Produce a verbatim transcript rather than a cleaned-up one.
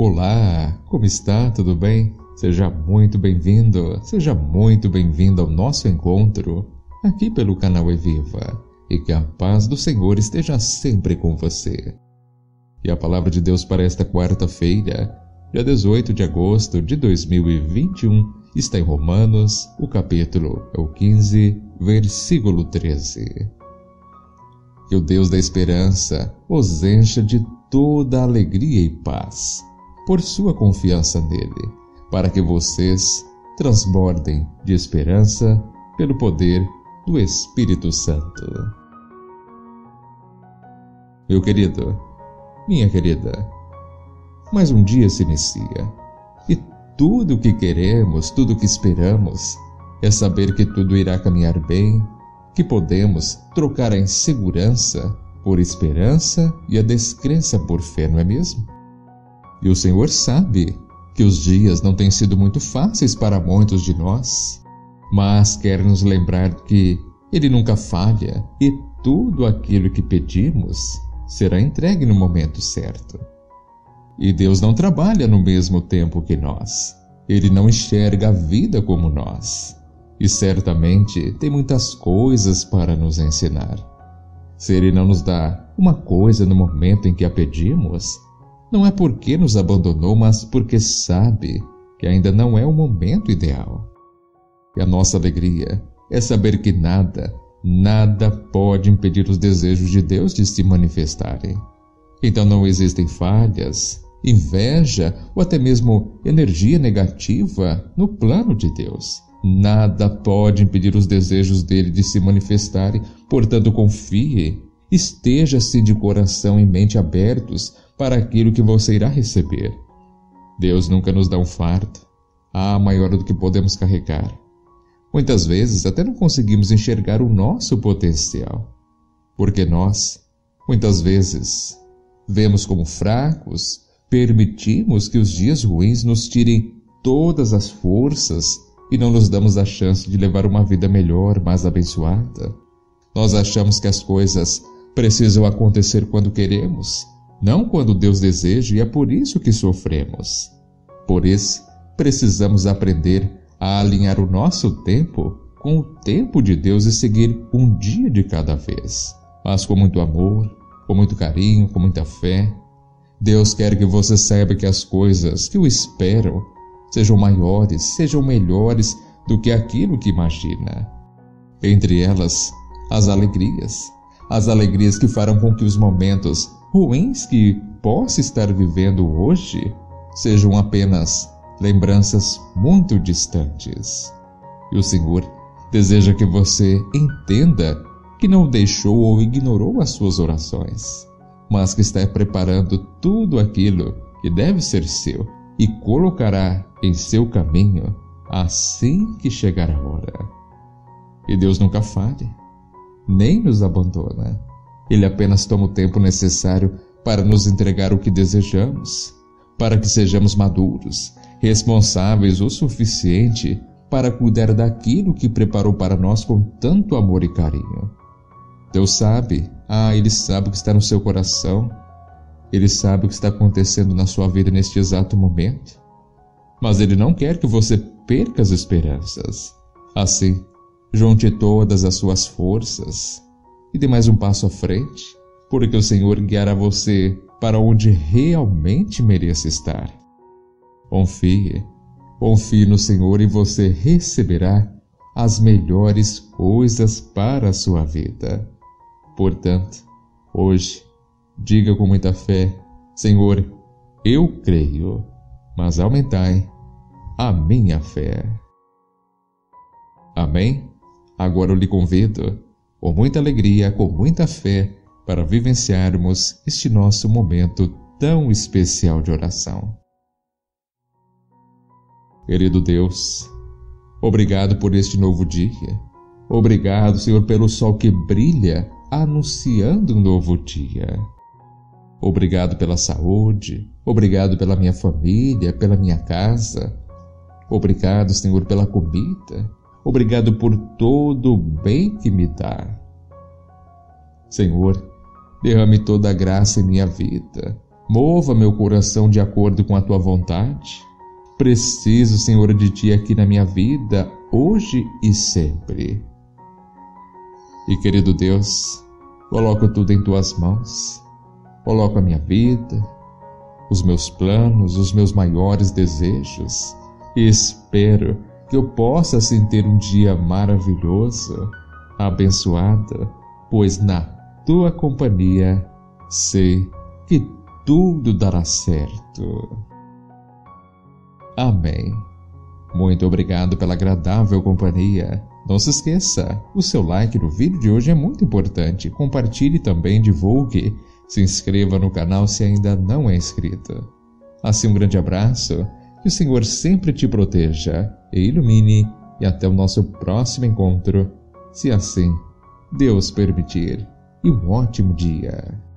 Olá, como está? Tudo bem? Seja muito bem-vindo, seja muito bem-vindo ao nosso encontro aqui pelo canal Eviva e que a paz do Senhor esteja sempre com você. E a palavra de Deus para esta quarta-feira, dia dezoito de agosto de dois mil e vinte e um, está em Romanos, o capítulo é o quinze, versículo treze. Que o Deus da esperança os encha de toda alegria e paz, por sua confiança nele, para que vocês transbordem de esperança pelo poder do Espírito Santo. Meu querido, minha querida, mais um dia se inicia, e tudo o que queremos, tudo o que esperamos, é saber que tudo irá caminhar bem, que podemos trocar a insegurança por esperança e a descrença por fé, não é mesmo? E o Senhor sabe que os dias não têm sido muito fáceis para muitos de nós, mas quer nos lembrar que Ele nunca falha e tudo aquilo que pedimos será entregue no momento certo. E Deus não trabalha no mesmo tempo que nós. Ele não enxerga a vida como nós. E certamente tem muitas coisas para nos ensinar. Se Ele não nos dá uma coisa no momento em que a pedimos, não é porque nos abandonou, mas porque sabe que ainda não é o momento ideal. E a nossa alegria é saber que nada, nada pode impedir os desejos de Deus de se manifestarem. Então não existem falhas, inveja ou até mesmo energia negativa no plano de Deus. Nada pode impedir os desejos dele de se manifestarem, portanto confie, esteja-se de coração e mente abertos para aquilo que você irá receber. Deus nunca nos dá um fardo, ah, maior do que podemos carregar. Muitas vezes até não conseguimos enxergar o nosso potencial, porque nós, muitas vezes, vemos como fracos, permitimos que os dias ruins nos tirem todas as forças e não nos damos a chance de levar uma vida melhor, mais abençoada. Nós achamos que as coisas precisam acontecer quando queremos, não quando Deus deseja, e é por isso que sofremos. Por isso, precisamos aprender a alinhar o nosso tempo com o tempo de Deus e seguir um dia de cada vez, mas com muito amor, com muito carinho, com muita fé. Deus quer que você saiba que as coisas que o esperam sejam maiores, sejam melhores do que aquilo que imagina. Entre elas, as alegrias. As alegrias que farão com que os momentos ruins que possa estar vivendo hoje sejam apenas lembranças muito distantes. E o Senhor deseja que você entenda que não deixou ou ignorou as suas orações, mas que está preparando tudo aquilo que deve ser seu e colocará em seu caminho assim que chegar a hora. E Deus nunca falha, nem nos abandona. Ele apenas toma o tempo necessário para nos entregar o que desejamos, para que sejamos maduros, responsáveis o suficiente para cuidar daquilo que preparou para nós com tanto amor e carinho. Deus sabe, ah, Ele sabe o que está no seu coração, Ele sabe o que está acontecendo na sua vida neste exato momento, mas Ele não quer que você perca as esperanças. Assim, junte todas as suas forças e dê mais um passo à frente, porque o Senhor guiará você para onde realmente mereça estar. Confie, confie no Senhor e você receberá as melhores coisas para a sua vida. Portanto, hoje, diga com muita fé: Senhor, eu creio, mas aumentai a minha fé. Amém? Agora eu lhe convido, com muita alegria, com muita fé, para vivenciarmos este nosso momento tão especial de oração. Querido Deus, obrigado por este novo dia. Obrigado, Senhor, pelo sol que brilha anunciando um novo dia. Obrigado pela saúde, obrigado pela minha família, pela minha casa. Obrigado, Senhor, pela comida. Obrigado por todo o bem que me dá. Senhor, derrame toda a graça em minha vida. Mova meu coração de acordo com a tua vontade. Preciso, Senhor, de ti aqui na minha vida, hoje e sempre. E, querido Deus, coloco tudo em tuas mãos. Coloco a minha vida, os meus planos, os meus maiores desejos, e espero que eu possa assim ter um dia maravilhoso, abençoado, pois na tua companhia sei que tudo dará certo. Amém. Muito obrigado pela agradável companhia. Não se esqueça, o seu like no vídeo de hoje é muito importante. Compartilhe também, divulgue. Se inscreva no canal se ainda não é inscrito. Assim, um grande abraço, que o Senhor sempre te proteja e ilumine, e até o nosso próximo encontro, se assim Deus permitir. E um ótimo dia.